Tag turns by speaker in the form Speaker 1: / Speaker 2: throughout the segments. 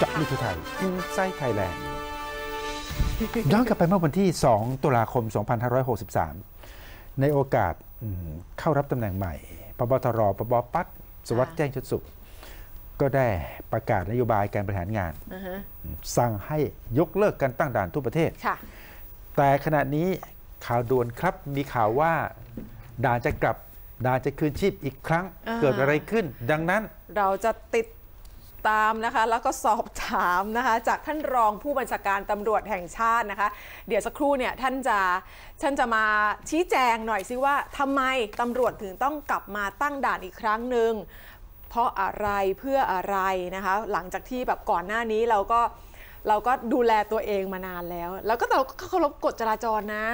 Speaker 1: จาะลึกทั่วไทยอินไซต์ไทยแลนด์ย้อนกลับไปเมื่อวันที่ 2 ตุลาคม 2563 ในโอกาสเข้ารับตำแหน่งใหม่พบตรปบปั๊ดสวัสดิ์แจ้งชัดสุขก็ได้ประกาศนโยบายการบริหารงานสั่งให้ยกเลิกการตั้งด่านทั่วประเทศแต่ขณะนี้ข่าวด่วนครับมีข่าวว่าด่านจะกลับด่านจะคืนชีพอีกครั้งเกิดอะไรขึ้นดังนั้น
Speaker 2: เราจะติดตามนะคะแล้วก็สอบถามนะคะจากท่านรองผู้บัญชาการตำรวจแห่งชาตินะคะเดี๋ยวสักครู่เนี่ยท่านจะมาชี้แจงหน่อยซิว่าทำไมตำรวจถึงต้องกลับมาตั้งด่านอีกครั้งหนึ่งเพราะอะไรเพื่ออะไรนะคะหลังจากที่แบบก่อนหน้านี้เราก็ดูแลตัวเองมานานแล้วก็เราก็เคารพกฎจราจรนะ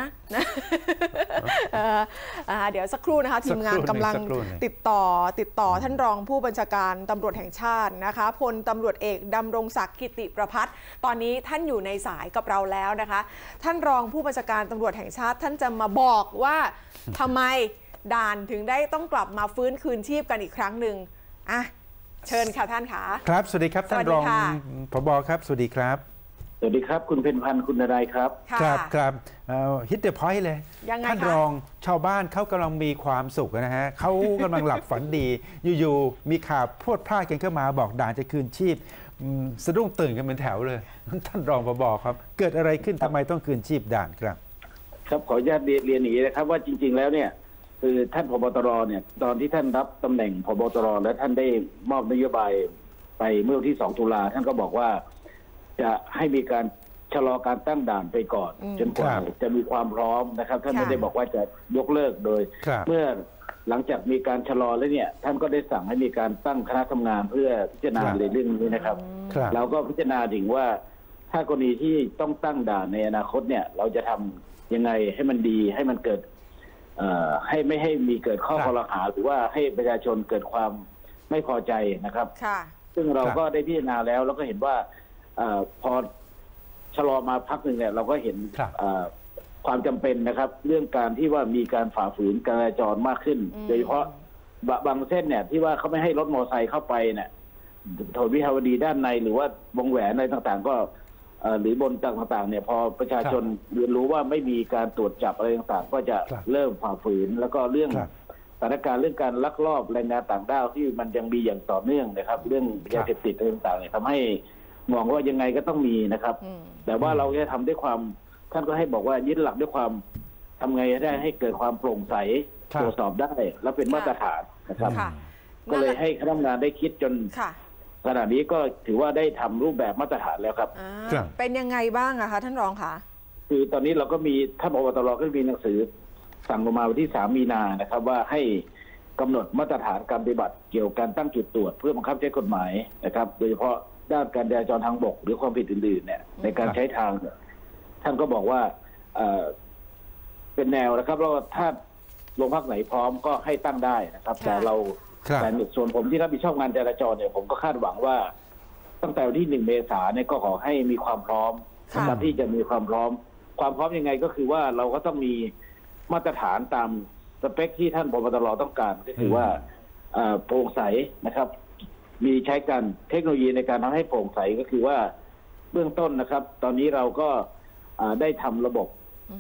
Speaker 2: เดี๋ยวสักครู่นะคะทีมงานกำลังติดต่อท่านรองผู้บัญชาการตำรวจแห่งชาตินะคะพลตำรวจเอกดำรงศักดิ์กิติประภัสตอนนี้ท่านอยู่ในสายกับเราแล้วนะคะท่านรองผู้บัญชาการตำรวจแห่งชาติท่านจะมาบอกว่าทำไมด่านถึงได้ต้องกลับมาฟื้นคืนชีพกันอีกครั้งหนึ่งเชิญค่ะท่านค่ะ
Speaker 1: ครับสวัสดีครับท่านรองผบ.ครับสวัสดีครับ
Speaker 3: สวัสดีครับคุณเพ็ญพันธ์คุณนรายครับ
Speaker 1: ครับฮิตเดอะพอยต์เลยท่านรองชาวบ้านเขากำลังมีความสุขนะฮะเขากำลังหลับฝันดีอยู่ๆมีข่าวพรวดพลาดกันเข้ามาบอกด่านจะคืนชีพสะดุ้งตื่นกันเป็นแถวเลยท่านรองผบ.ครับเกิดอะไรขึ้นทำไมต้องคืนชีพด่านครับ
Speaker 3: ครับขออนุญาตเรียนอย่างนี้นะครับว่าจริงๆแล้วเนี่ยคือท่านผบ.ตรเนี่ยตอนที่ท่านรับตำแหน่งผบ.ตรและท่านได้มอบนโยบายไปเมื่อวันที่ 2 ตุลาท่านก็บอกว่าจะให้มีการชะลอการตั้งด่านไปก่อนจนกว่าจะมีความพร้อมนะครับท่านไม่ได้บอกว่าจะยกเลิกโดยเมื่อหลังจากมีการชะลอแล้วเนี่ยท่านก็ได้สั่งให้มีการตั้งคณะทำงานเพื่อพิจารณาในเรื่องนี้นะครับเราก็พิจารณาถึงว่าถ้ากรณีที่ต้องตั้งด่านในอนาคตเนี่ยเราจะทำยังไงให้มันดีให้มันเกิดให้ไม่ให้มีเกิดข้อคอรหาหรือว่าให้ประชาชนเกิดความไม่พอใจนะครับซึ่งเราก็ได้พิจารณาแล้วก็เห็นว่าพอชะลอมาพักหนึ่งเนี่ยเราก็เห็นความจำเป็นนะครับเรื่องการที่ว่ามีการฝ่าฝืนการจราจรมากขึ้นโดยเฉพาะบางเส้นเนี่ยที่ว่าเขาไม่ให้รถมอเตอร์ไซค์เข้าไปเนี่ยถนนวิภาวดีด้านในหรือว่าวงแหวนอะไรต่างๆก็หรือบนต่างๆเนี่ยพอประชาชนเรียนรู้ว่าไม่มีการตรวจจับอะไรต่างๆก็จะเริ่มฝ่าฝืนแล้วก็เรื่องสถานการณ์เรื่องการลักลอบแรงงานต่างด้าวที่มันยังมีอย่างต่อเนื่องนะครับเรื่องยาเสพติดอะไรต่างๆเนี่ยทำให้มองว่ายังไงก็ต้องมีนะครับแต่ว่าเราจะทำด้วยความท่านก็ให้บอกว่ายึดหลักด้วยความทำไงได้ให้เกิดความโปร่งใสตรวจสอบได้และเป็นมาตรฐานนะครับก็เลยให้คณะทำงานได้คิดจนขณะนี้ก็ถือว่าได้ทำรูปแบบมาตรฐานแล้วครับ
Speaker 2: เป็นยังไงบ้างอะคะท่านรองคะ
Speaker 3: คือตอนนี้เราก็มีท่านผบ.ตรก็มีหนังสือสั่งลงมาวันที่ 3 มีนานะครับว่าให้กำหนดมาตรฐานการปฏิบัติเกี่ยวกับการตั้งจุดตรวจเพื่อบังคับใช้กฎหมายนะครับโดยเฉพาะด้านการจราจรทางบกหรือความผิดอื่นๆเนี่ยในการใช้ทางท่านก็บอกว่าเป็นแนวนะครับแล้วถ้าโรงพักไหนพร้อมก็ให้ตั้งได้นะครับแต่ส่วนผมที่รับผิดชอบงานจราจรเนี่ยผมก็คาดหวังว่าตั้งแต่วันที่ 1 เมษายนเนี่ยก็ขอให้มีความพร้อมสำหรับที่จะมีความพร้อมยังไงก็คือว่าเราก็ต้องมีมาตรฐานตามสเปคที่ท่านผบ.ตรต้องการก็คือว่าโปร่งใสนะครับมีใช้กันเทคโนโลยีในการทำให้โปร่งใสก็คือว่าเบื้องต้นนะครับตอนนี้เราก็ได้ทำระบบ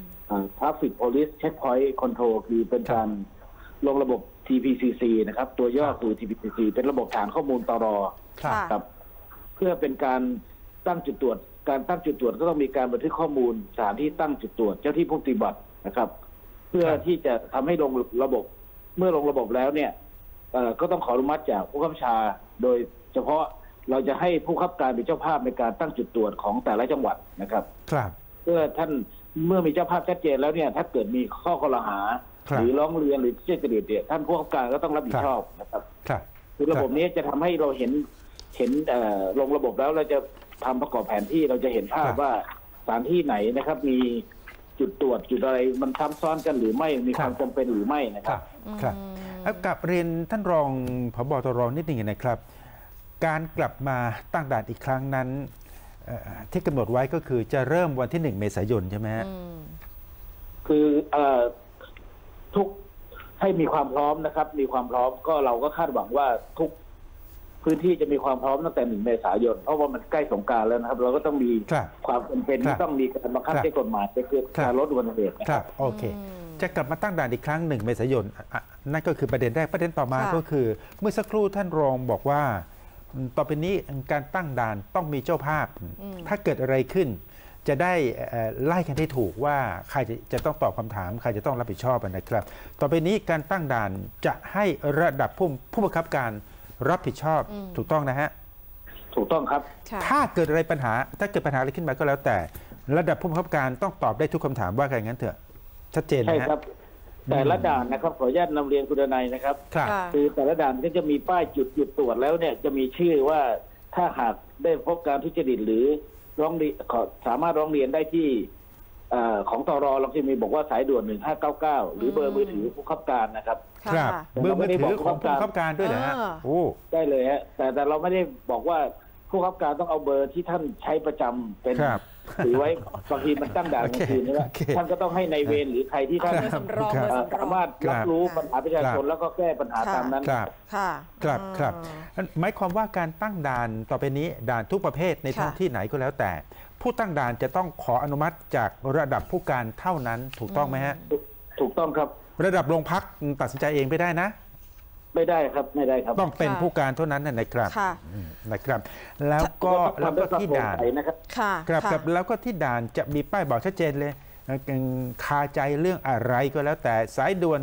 Speaker 3: Traffic Police Checkpoint Control คือเป็นการลงระบบ TPCC นะครับตัวย่อคือ TPCC เป็นระบบฐานข้อมูลตร.ครับเพื่อเป็นการตั้งจุดตรวจการตั้งจุดตรวจก็ต้องมีการบันทึกข้อมูลสถานที่ตั้งจุดตรวจเจ้าที่ผู้ปฏิบัตินะครับเพื่อที่จะทำให้ลงระบบเมื่อลงระบบแล้วเนี่ยก็ต้องขออนุมัติจากผู้บัญชาโดยเฉพาะเราจะให้ผู้บังคับการเป็นเจ้าภาพในการตั้งจุดตรวจของแต่ละจังหวัดนะครับเพื่อท่านเมื่อมีเจ้าภาพชัดเจนแล้วเนี่ยถ้าเกิดมีข้อกล่าวหาหรือร้องเรียนหรือเชื่อจริตเนี่ยท่านผู้บังคับการก็ต้องรับผิดชอบนะครับคือระบบนี้จะทำให้เราเห็นลงระบบแล้วเราจะทำประกอบแผนที่เราจะเห็นภาพว่าสถานที่ไหนนะครับมีจุดตรวจจุดอะไรมันซ้ำซ้อนกันหรือไม่มีความจำเป็นหรือไม่นะครับ
Speaker 1: กับเรียนท่านรองผบ.ตรนิดหนึ่งนะครับการกลับมาตั้งด่านอีกครั้งนั้นที่กำหนดไว้ก็คือจะเริ่มวันที่ 1 เมษายนใช่ไหมฮะ
Speaker 3: คือทุกให้มีความพร้อมนะครับมีความพร้อมก็เราก็คาดหวังว่าทุกพื้นที่จะมีความพร้อมตั้งแต่1 เมษายนเพราะว่ามันใกล้สงกรานต์แล้วนะครับ เราก็ต้องมีความจำเป็นที่ต้องมีการบังคับใช้กฎหมายเพื่อการลดอุบัติเหตุ
Speaker 1: ครับโอเคจะกลับมาตั้งด่านอีกครั้ง1 เมษายนนั่นก็คือประเด็นแรกประเด็นต่อมาก็คือเมื่อสักครู่ท่านรองบอกว่าต่อไปนี้การตั้งด่านต้องมีเจ้าภาพถ้าเกิดอะไรขึ้นจะได้ไล่กันให้ถูกว่าใครจะต้องตอบคำถามใครจะต้องรับผิดชอบนะครับต่อไปนี้การตั้งด่านจะให้ระดับผู้บังคับการรับผิดชอบถูกต้องนะฮะ
Speaker 3: ถูกต้องครับ
Speaker 1: ถ้าเกิดอะไรปัญหาอะไรขึ้นมาก็แล้วแต่ระดับผู้บังคับการต้องตอบได้ทุกคำถามว่าไงงั้นเถอะชัดเจนนะ
Speaker 3: ใช่ครับแต่ละด่านนะครับขออนุญาตนำเรียนคุณดนัยนะครับคือแต่ละด่านก็จะมีป้ายจุดหยุดตรวจแล้วเนี่ยจะมีชื่อว่าถ้าหากได้พบการทุจริตหรือร้องเรียนสามารถร้องเรียนได้ที่ของตร.เราจะมีบอกว่าสายด่วน1599หรือเบอร์มือถือผู้บังคับการนะครับ
Speaker 1: ครับเบอร์มือถือของผู้บังคับการด้วยนะฮะโอ้
Speaker 3: ได้เลยฮะแต่เราไม่ได้บอกว่าผู้บังคับการต้องเอาเบอร์ที่ท่านใช้ประจำเป็นถือไว้บางทีมันตั้งด่านกลางคืนนะท่านก็ต้องให้ในเวรหรือใครที่ท่านสามารถรับรู้ปัญหาประชาชนแล้วก็แก้ปัญหาตามนั้น
Speaker 1: ครับหมายความว่าการตั้งด่านต่อไปนี้ด่านทุกประเภทในท้องที่ไหนก็แล้วแต่ผู้ตั้งด่านจะต้องขออนุมัติจากระดับผู้การเท่านั้นถูกต้องไหมฮะ
Speaker 3: ถูกต้องครับ
Speaker 1: ระดับโรงพักตัดสินใจเองไม่ได้นะ
Speaker 3: ไม่ได้ครับ
Speaker 1: ต้องเป็นผู้การเท่านั้นนะครับแล้วก็ที่ด่านครับแล้วก็ที่ด่านจะมีป้ายบอกชัดเจนเลยคาใจเรื่องอะไรก็แล้วแต่สายด่วน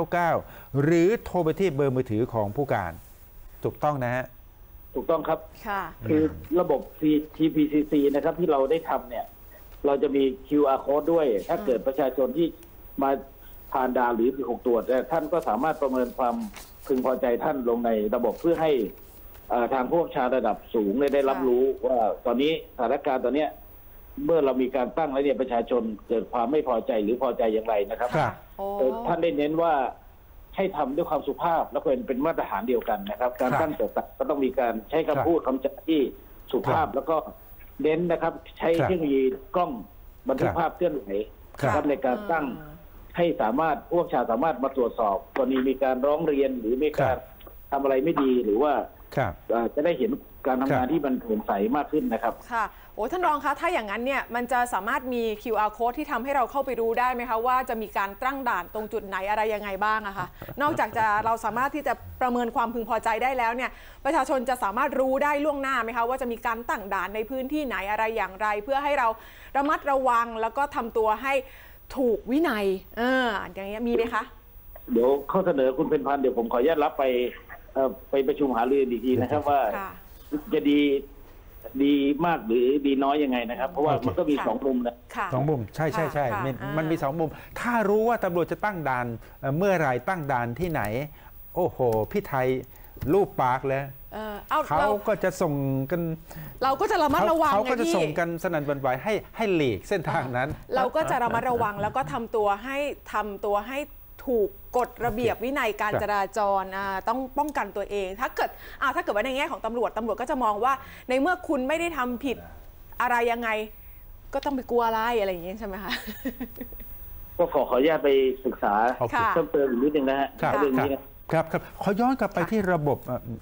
Speaker 1: 1599หรือโทรไปที่เบอร์มือถือของผู้การถูกต้องนะฮะ
Speaker 3: ถูกต้องครับคือระบบ TPCC นะครับที่เราได้ทำเนี่ยเราจะมี QR code ด้วยถ้าเกิดประชาชนที่มาผ่านด่านหรือถูกตรวจท่านก็สามารถประเมินความพึงพอใจท่านลงในระบบเพื่อให้ทางผู้บัญชาการระดับสูงได้รับรู้ว่าตอนนี้สถานการณ์ตอนนี้เมื่อเรามีการตั้งแล้วเนี่ยประชาชนเกิดความไม่พอใจหรือพอใจอย่างไรนะครับท่านได้เน้นว่าให้ทำด้วยความสุภาพและเป็นมาตรฐานเดียวกันนะครับการตั้งตรวจก็ต้องมีการใช้คำพูดคำจาที่สุภาพแล้วก็เน้นนะครับใช้เทคโนโลยีกล้องบันทึกภาพเคลื่อนไหวนะครับในการตั้งให้สามารถผู้บัญชาการสามารถมาตรวจสอบกรณีมีการร้องเรียนหรือมีการทำอะไรไม่ดีหรือว่าจะได้เห็นการทำงานที่มันโปร่งใสมากขึ้นนะครับ
Speaker 2: ค่ะโอ้ท่านรองคะถ้าอย่างนั้นเนี่ยมันจะสามารถมี QR code ที่ทำให้เราเข้าไปดูได้ไหมคะว่าจะมีการตั้งด่านตรงจุดไหนอะไรยังไงบ้างอะคะนอกจากจะเราสามารถที่จะประเมินความพึงพอใจได้แล้วเนี่ยประชาชนจะสามารถรู้ได้ล่วงหน้าไหมคะว่าจะมีการตั้งด่านในพื้นที่ไหนอะไรอย่างไรเพื่อให้เราระมัดระวังแล้วก็ทำตัวให้ถูกวินัยอย่างเงี้ยมีไหมคะ
Speaker 3: เดี๋ยวข้อเสนอคุณเป็นพันเดี๋ยวผมขออนุญาตรับไปประชุมหารืออีกทีนะครับว่าจะดีมากหรือดีน้อยยังไงนะครับเพราะว่ามันก็มี2 มุมนะ
Speaker 1: 2 มุมใช่มันมี2 มุมถ้ารู้ว่าตำรวจจะตั้งด่านเมื่อไรตั้งด่านที่ไหนโอ้โหพี่ไทยรูปปากเลยเขาก็จะส่งกัน
Speaker 2: เราก็จะระมัดระวัง
Speaker 1: เขาก็จะส่งกันสนั่นหวั่นไหวให้หลีกเส้นทางนั้น
Speaker 2: เราก็จะระมัดระวังแล้วก็ทำตัวให้ถูกกฎระเบียบวินัยการจราจรต้องป้องกันตัวเองถ้าเกิดว่าในแง่ของตำรวจก็จะมองว่าในเมื่อคุณไม่ได้ทำผิดอะไรยังไงก็ต้องไปกลัวอะไรอย่างนี้ใช่ไหมคะ
Speaker 3: ก็ขออนุญาตไปศึกษาเพิ่มเติมอีกนิดนึงนะฮะเรื่องนี้
Speaker 1: ครับขอย้อนกลับไปที่ระบบ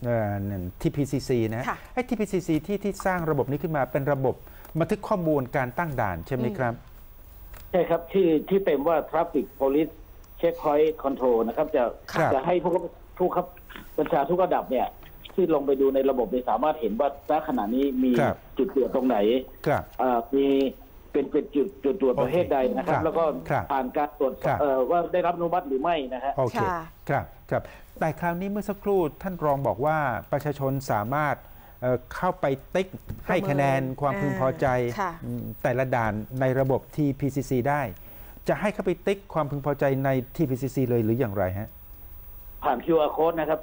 Speaker 1: TPCC นะไอ้ TPCC ที่สร้างระบบนี้ขึ้นมาเป็นระบบบันทึกข้อมูลการตั้งด่านใช่ไหมครับ
Speaker 3: ใช่ครับที่เต็มว่า Traffic Police Checkpoint Control นะครับจะให้ผู้ขับบัญชาทุกระดับเนี่ยที่ลงไปดูในระบบสามารถเห็นว่าณขณะนี้มีจุดตรวจตรงไหนมีเป็นจุดตรวจประเภทใดนะครับแล้วก็ผ่านการตรวจว่าได้รับอนุมัติหรือไม่นะฮะ
Speaker 1: โอเคครับแต่คราวนี้เมื่อสักครู่ท่านรองบอกว่าประชาชนสามารถเข้าไปติ๊กให้คะแนนความพึงพอใจแต่ละด่านในระบบ TPCC ได้จะให้เข้าไปติ๊กความพึงพอใจใน TPCC เลยหรืออย่างไรฮะ
Speaker 3: ผ่าน QR code นะครับ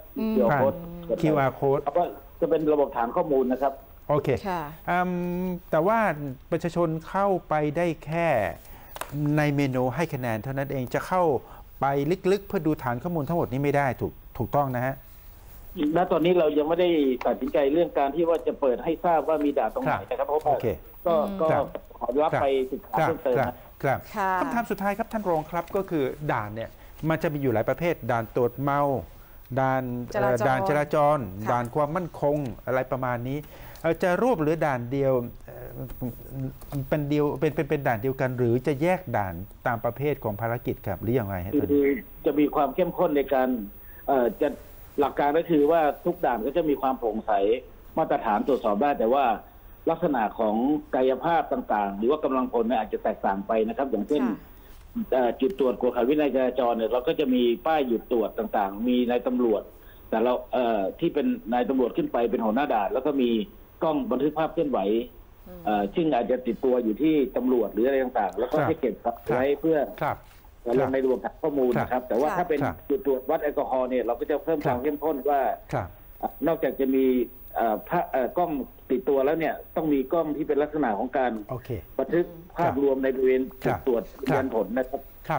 Speaker 1: QR code
Speaker 3: จะเป็นระบบฐานข้อมูลนะครับ
Speaker 1: โอเคแต่ว่าประชาชนเข้าไปได้แค่ในเมนูให้คะแนนเท่านั้นเองจะเข้าไปลึกๆเพื่อดูฐานข้อมูลทั้งหมดนี้ไม่ได้ถูกต้องนะฮะ
Speaker 3: ณตอนนี้เรายังไม่ได้ตัดสินใจเรื่องการที่ว่าจะเปิดให้ทราบว่ามีด่านตรงไหนนะครับเพราะว่าก็ขอรับไปศึกษาเพิ่มเติม
Speaker 1: ครับคำถามสุดท้ายครับท่านรองครับก็คือด่านเนี่ยมันจะมีอยู่หลายประเภทด่านตรวจเมาด่าน
Speaker 2: จราจร
Speaker 1: ด่านจราจร
Speaker 2: ค่ะ
Speaker 1: ด่านความมั่นคงอะไรประมาณนี้จะรวบหรือด่านเดียวเป็นเดียวเป็นด่านเดียวกัน หรือจะแยกด่านตามประเภทของภารกิจครับหรืออย่างไรฮะ
Speaker 3: คือจะมีความเข้มข้นในการจะหลักการก็คือว่าทุกด่านก็จะมีความโปร่งใสมาตรฐานตรวจสอบได้แต่ว่าลักษณะของกายภาพต่างๆ หรือว่ากำลังพลเนี่ยอาจจะแตกต่างไปนะครับ อย่างเช่น จุดตรวจกวดขันวินัยจราจรเนี่ยเราก็จะมีป้ายหยุดตรวจต่างๆ มีนายตำรวจ แต่เราที่เป็นนายตำรวจขึ้นไปเป็นหัวหน้าด่านแล้วก็มีกล้องบันทึกภาพเคลื่อนไหวซึ่งอาจจะติดตัวอยู่ที่ตำรวจหรืออะไรต่างๆ แล้วก็ให้เก็บไว้เพื่อลงในรวมฐานข้อมูลนะครับ แต่ว่าถ้าเป็นจุดตรวจวัดแอลกอฮอล์เนี่ยเราก็จะเพิ่มความเข้มข้นว่านอกจากจะมีกล้องติดตัวแล้วเนี่ยต้องมีกล้องที่เป็นลักษณะของการบันทึกภาพรวมในบริเวณจุดตรวจยืนยันผลนะครับ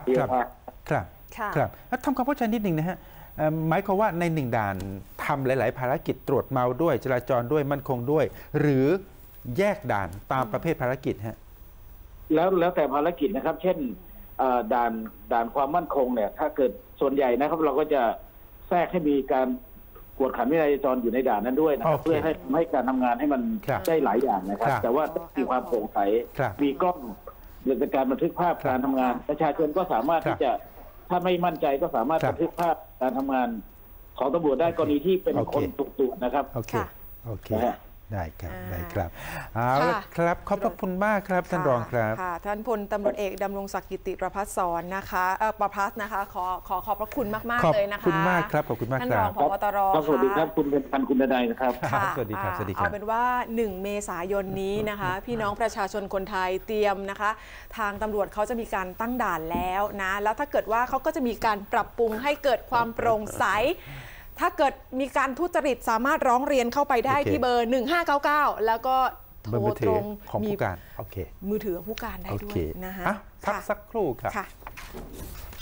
Speaker 1: ครับทำความเข้าใจนิดหนึ่งนะฮะหมายความว่าในหนึ่งด่านทำหลายๆภารกิจตรวจเมาด้วยจราจรด้วยมั่นคงด้วยหรือแยกด่านตามประเภทภารกิจฮะ
Speaker 3: แล้วแต่ภารกิจนะครับเช่นด่านความมั่นคงเนี่ยถ้าเกิดส่วนใหญ่นะครับเราก็จะแทรกให้มีการกวดขันวินัยจราจรอยู่ในด่านนั้นด้วยนะครับเพื่อให้การทำงานให้มันได้หลายอย่างนะครับแต่ว่ามีความโปร่งใสมีกล้องหรือการบันทึกภาพการทำงานประชาชนก็สามารถที่จะถ้าไม่มั่นใจก็สามารถบันทึกภาพการทำงานของตำรวจได้กรณีที่เป็นคนถูกตรวจนะครับ
Speaker 1: โอเคได้ครับเอาละครับขอบพระคุณมากครับท่านรองครับ
Speaker 2: ท่านพลตำรวจเอกดำรงศักดิ์กิติประภัสสรนะคะประภัสนะคะขอขอบพระคุณมากๆเลยนะคะ
Speaker 1: ขอบคุณมากครับขอบคุณมากครับท่านรอง
Speaker 2: ผบตร
Speaker 3: สวัสดีครับคุณเป็นพันคุณนายนะครับ
Speaker 1: สวัสดีครับ
Speaker 2: เอาเป็นว่า1เมษายนนี้นะคะพี่น้องประชาชนคนไทยเตรียมนะคะทางตำรวจเขาจะมีการตั้งด่านแล้วนะแล้วถ้าเกิดว่าเขาก็จะมีการปรับปรุงให้เกิดความโปร่งใสถ้าเกิดมีการทุจริตสามารถร้องเรียนเข้าไปได้ที่เบอร์1599แล้วก็โทรตรง
Speaker 1: ของผู้การ
Speaker 2: มือถือผู้การได้ด้วยนะคะ
Speaker 1: พักสักครู่ครับ